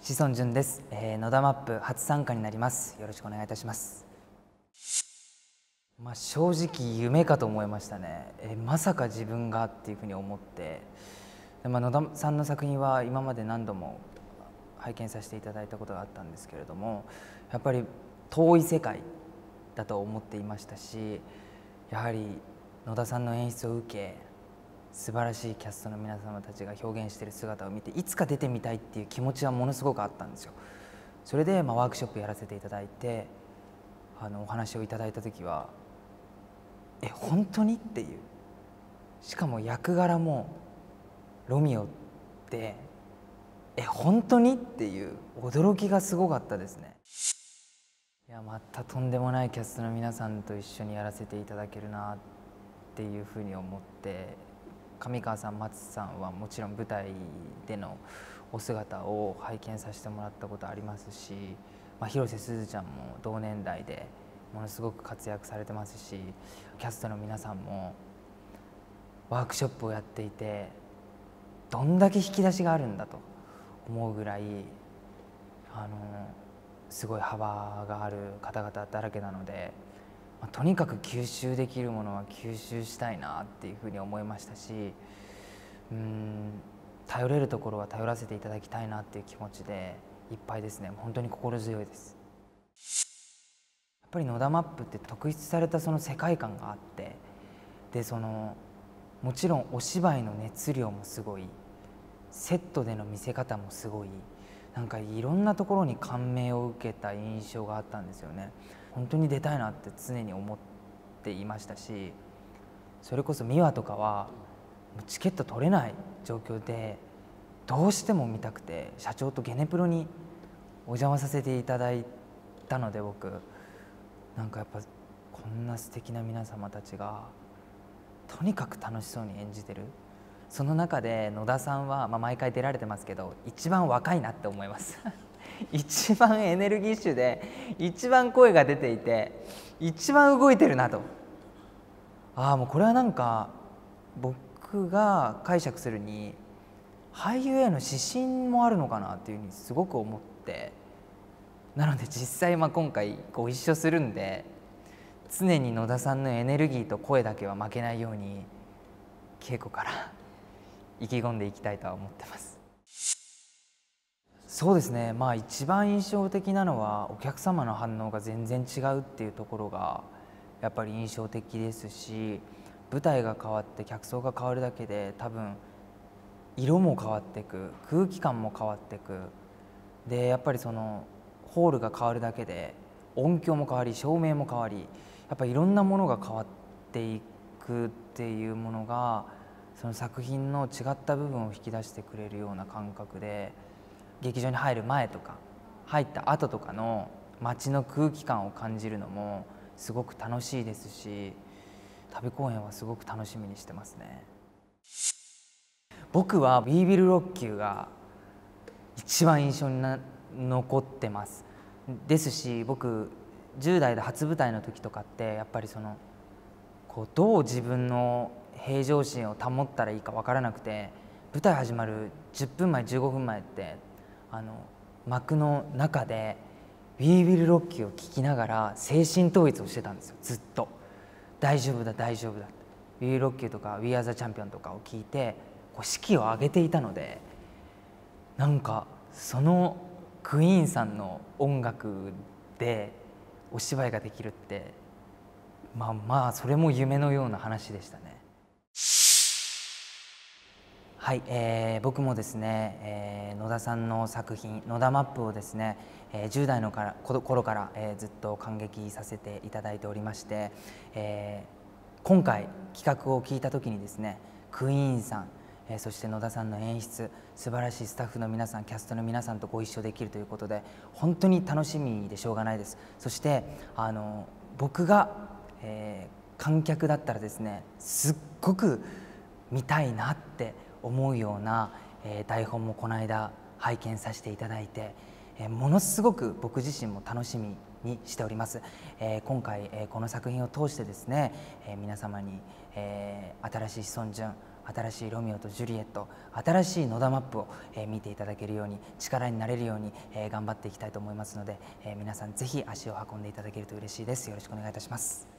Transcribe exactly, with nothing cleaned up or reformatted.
志尊淳です、えー、野田マップ初参加になります。よろしくお願いいたします。まあ、正直夢かと思いましたね。えー、まさか自分がっていうふうに思って、で、まあ、野田さんの作品は今まで何度も拝見させていただいたことがあったんですけれども、やっぱり遠い世界だと思っていましたし、やはり野田さんの演出を受け、素晴らしいキャストの皆様たちが表現している姿を見て、いつか出てみたいっていう気持ちはものすごくあったんですよ。それで、まあ、ワークショップやらせていただいて、あのお話をいただいた時は「え本当に?」っていう、しかも役柄もロミオって「え本当に?」っていう驚きがすごかったですね。いや、またとんでもないキャストの皆さんと一緒にやらせていただけるなっていうふうに思って、上川さん、松さんはもちろん舞台でのお姿を拝見させてもらったことありますし、まあ、広瀬すずちゃんも同年代でものすごく活躍されてますし、キャストの皆さんもワークショップをやっていて、どんだけ引き出しがあるんだと思うぐらい、あのすごい幅がある方々だらけなので、まあ、とにかく吸収できるものは吸収したいなっていうふうに思いましたし、うーん頼れるところは頼らせていただきたいなっていう気持ちでいっぱいですね。本当に心強いです。やっぱり野田マップって特筆されたその世界観があって、でそのもちろんお芝居の熱量もすごい、セットでの見せ方もすごい、なんかいろんなところに感銘を受けた印象があったんですよね。本当に出たいなって常に思っていましたし、それこそ美和とかはチケット取れない状況でどうしても見たくて、社長とゲネプロにお邪魔させていただいたので、僕なんかやっぱこんな素敵な皆様たちがとにかく楽しそうに演じてる。その中で野田さんは、まあ、毎回出られてますけど、一番若いなって思います一番エネルギッシュで、一番声が出ていて、一番動いてるなと。ああ、もうこれはなんか僕が解釈するに俳優への指針もあるのかなっていうふうにすごく思って、なので実際、まあ今回ご一緒するんで、常に野田さんのエネルギーと声だけは負けないように稽古から意気込んでいきたいとは思ってます。そうですね、まあ一番印象的なのはお客様の反応が全然違うっていうところがやっぱり印象的ですし、舞台が変わって客層が変わるだけで多分色も変わっていく、空気感も変わっていく。でやっぱりそのホールが変わるだけで音響も変わり、照明も変わり、やっぱりいろんなものが変わっていくっていうものが、その作品の違った部分を引き出してくれるような感覚で、劇場に入る前とか入った後とかの街の空気感を感じるのもすごく楽しいですし、旅公演はすごく楽しみにしてますね。僕は「We Will Rock You」が一番印象にな残ってますですし、僕じゅう代で初舞台の時とかって、やっぱりそのこうどう自分の平常心を保ったらいいか分からなくて、舞台始まるじゅっぷんまえじゅうごふんまえってあの幕の中で「We Will Rock You」を聴きながら精神統一をしてたんですよ。ずっと大丈夫だ大丈夫だ、「We Will Rock You」とか「We Are the Champion」とかを聴いてこう士気を上げていたので、なんかそのクイーンさんの音楽でお芝居ができるって、まあまあそれも夢のような話でしたね。はい、えー、僕もですね、えー、野田さんの作品「野田マップ」をですね、えー、じゅう代のから頃から、えー、ずっと感激させていただいておりまして、えー、今回企画を聞いた時にですね、クイーンさん、えー、そして野田さんの演出、素晴らしいスタッフの皆さん、キャストの皆さんとご一緒できるということで、本当に楽しみでしょうがないです。そしてあの僕が、えー、観客だったらですね、すっごく見たいなって思うような、えー、台本もこの間拝見させていただいて、えー、ものすごく僕自身も楽しみにしております。えー、今回、えー、この作品を通してですね、えー、皆様に、えー、新しい志尊淳、 新しいロミオとジュリエット、新しい野田マップを、えー見ていただけるように、力になれるように、えー頑張っていきたいと思いますので、えー皆さんぜひ足を運んでいただけると嬉しいです。よろしくお願いいたします。